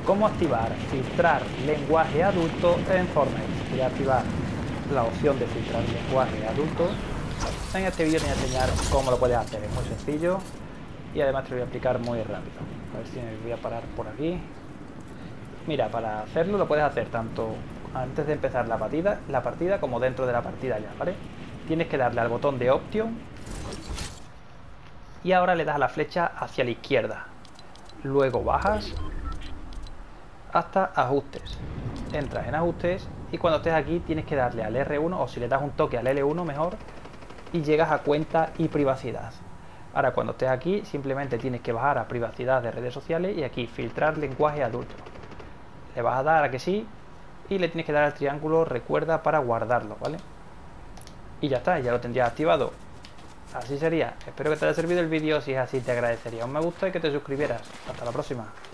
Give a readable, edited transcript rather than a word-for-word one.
cómo activar filtrar lenguaje adulto en Fortnite. Voy a activar la opción de filtrar lenguaje adulto. En este vídeo te voy a enseñar cómo lo puedes hacer, es muy sencillo y además te lo voy a explicar muy rápido. A ver si me voy a parar por aquí. Mira, para hacerlo lo puedes hacer tanto antes de empezar la partida como dentro de la partida ya, ¿vale? Tienes que darle al botón de Option y ahora le das a la flecha hacia la izquierda. Luego bajas hasta ajustes. Entras en ajustes y cuando estés aquí tienes que darle al R1 o si le das un toque al L1 mejor y llegas a cuenta y privacidad. Ahora cuando estés aquí simplemente tienes que bajar a privacidad de redes sociales y aquí filtrar lenguaje adulto. Le vas a dar a que sí y le tienes que dar al triángulo recuerda para guardarlo, ¿vale? Y ya está, ya lo tendrías activado. Así sería. Espero que te haya servido el vídeo. Si es así te agradecería un me gusta y que te suscribieras. Hasta la próxima.